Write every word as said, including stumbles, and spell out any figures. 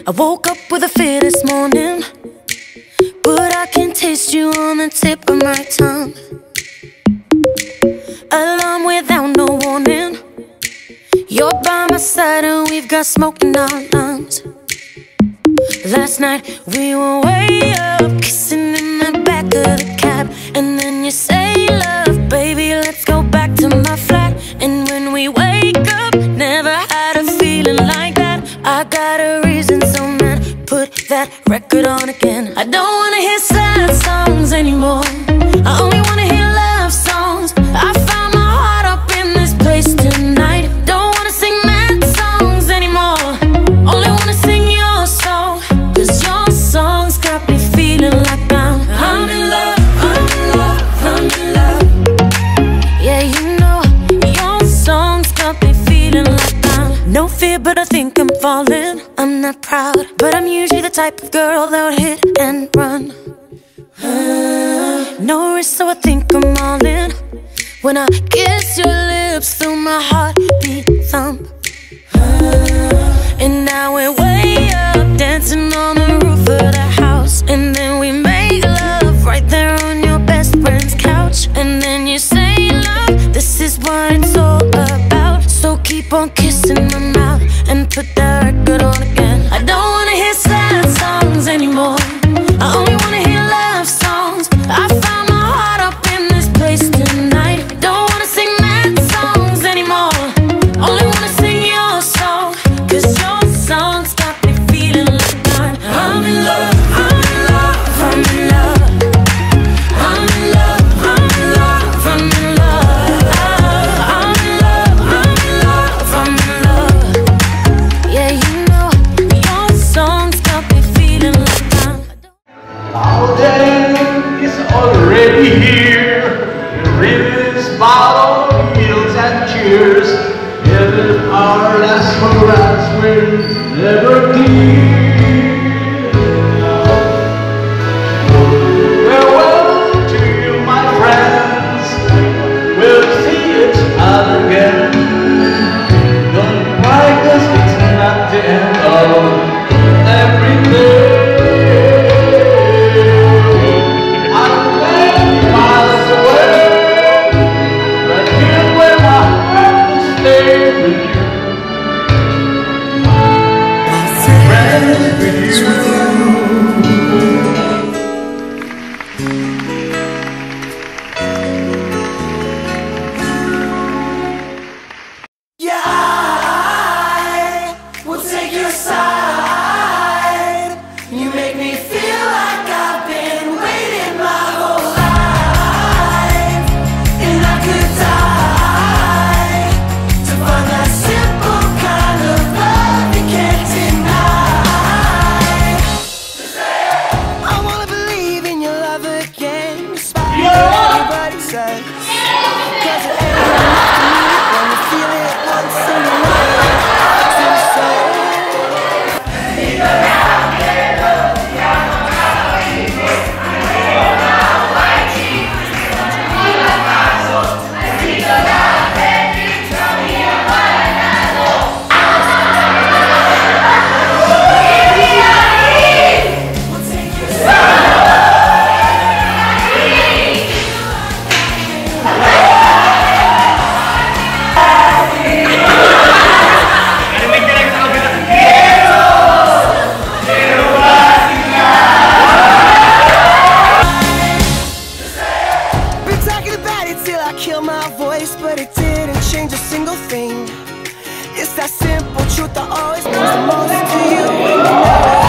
I woke up with a fear this morning, but I can taste you on the tip of my tongue. Alarm without no warning. You're by my side and we've got smoke in our lungs. Last night we were way up, kissing in the back of the cab. And then you say, love, baby, let's go back to my flat. And when we wake up, never had a feeling like that. I got a reason, so man, put that record on again. I don't wanna hear sad songs anymore. I only wanna hear love songs. I found my heart up in this place tonight. Don't wanna sing mad songs anymore. Only wanna sing your song, 'cause your songs got me feeling like I'm I'm in love, I'm in love, I'm in love. Yeah, you know, your songs got me feeling like I'm no fear, but I think I'm falling. I'm not proud, but I'm usually the type of girl that would hit and run. uh, No risk, so I think I'm all in. When I kiss your lips, feel my heartbeat thump. uh, And now we're way up, dancing on the roof of the house. And then we make love right there on your best friend's couch. And then you say, love, this is what it's all about. So keep on kissing my mouth and put that record on again. I don't wanna hear sad songs anymore. I only wanna hear love songs. I found my heart up in this place tonight. Don't wanna sing mad songs anymore. Only wanna sing your song, 'cause your songs got me feeling like I'm I'm in love, I'm in love, I'm in love. I'm in love, I'm in love, I'm in love. I'm in love, I'm in love, I'm in love. Yeah, you know, your songs got me feeling like I'm Our day is already here. The ribbons, bottle, meals and cheers. Heaven our last for us will never clear. Farewell to you, my friends. We'll see each other again. Don't cry, 'cause it's not the end of everything. But it didn't change a single thing. It's that simple truth that always means the most to you when you know it.